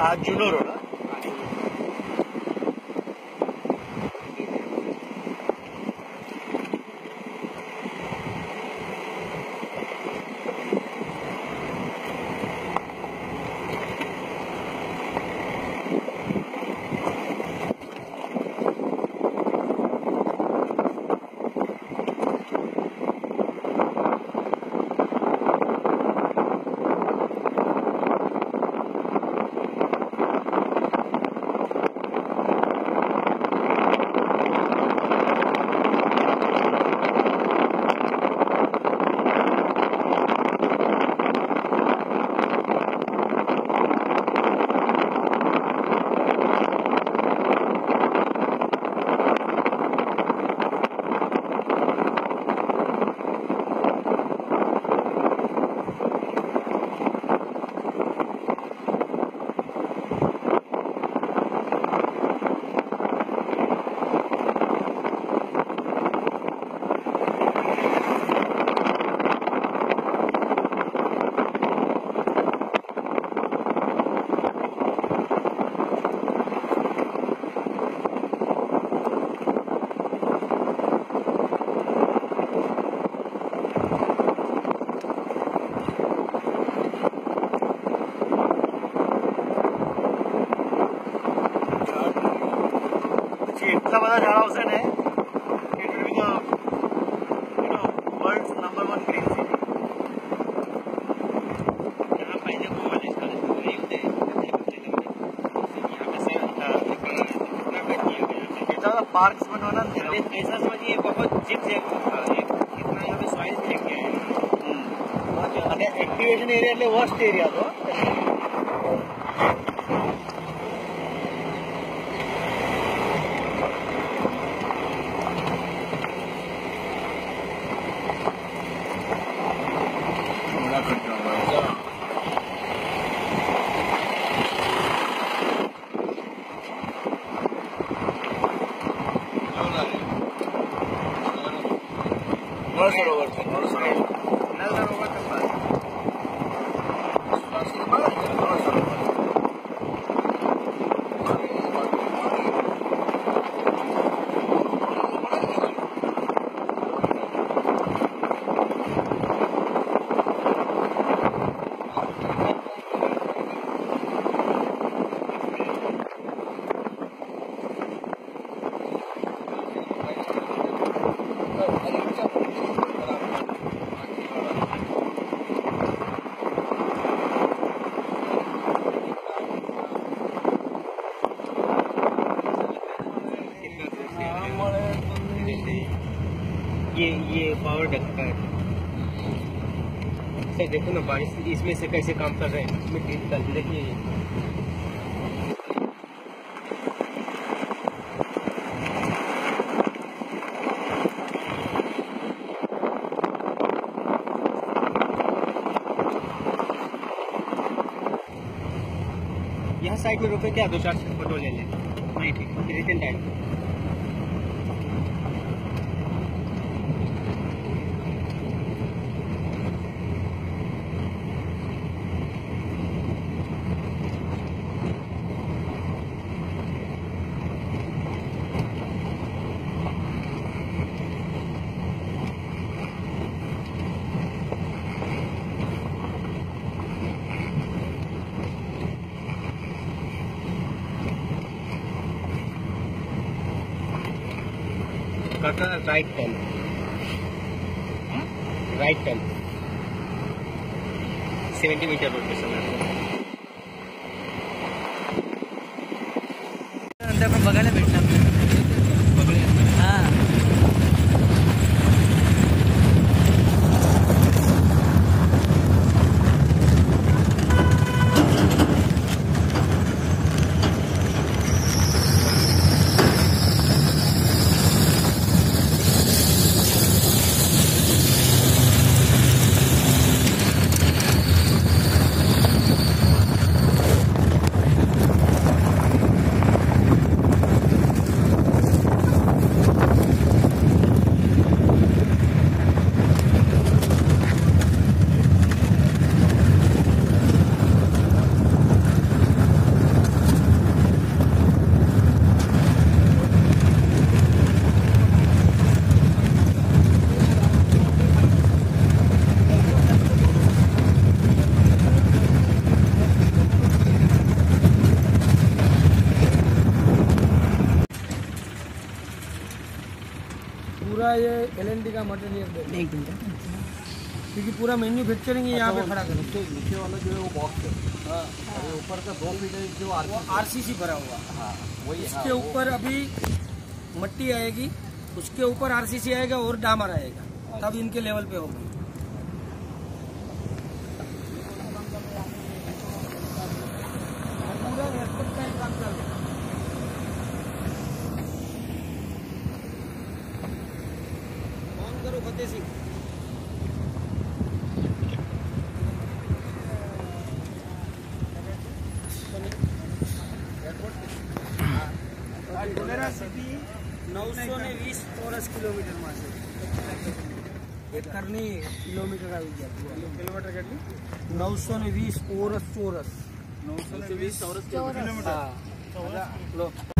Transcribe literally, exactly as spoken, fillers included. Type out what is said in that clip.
आज जुनो रोड इतना बड़ा झाड़ा हाउस है it will be the you know world's number one green city. यहाँ पहले वो वाले सारे पूरे होते हैं यहाँ पे से कितना बैठी है ये ज़्यादा पार्क्स बनवाना ऐसा समझिए बहुत जिप से कितना यहाँ पे सॉइल भी लेके आए हैं अगर एक्टिवेशन एरिया ले वर्स्ट एरिया तो सरोवर नल सरोवर के पास ये ये पावर डक का है सर देखो ना बारिश इसमें से कैसे काम कर रहे हैं मिट्टी निकाल देखिए यहाँ साइड में रुके क्या दो चार फोटो ले लें नहीं ठीक है रिटर्न टाइम काका right turn right turn seventy metre road पे चलना अंदर में बगल है बैठना हाँ ये एल एन डी का मटेरियल देख क्योंकि पूरा मैन्युफैक्चरिंग यहाँ पे खड़ा कर नीचे वाला जो है वो बॉक्स है, ऊपर का दो फीट जो आर सी सी भरा हुआ। हाँ वही। इसके ऊपर अभी मट्टी आएगी, उसके ऊपर आर सी सी आएगा और डामर आएगा, तब इनके लेवल पे होगा। पूरा एयरपोर्ट का काम चल रहा है। फोन करो फतेह सिंह। ढोलेरा सिटी नौ सौ ने वीस चौरस किलोमीटर में से एक करनी किलोमीटर का किलोमीटर कटली नौ सौ ने वीस चौरस चौरस नौ सौ ने वीस चौरस किलोमीटर।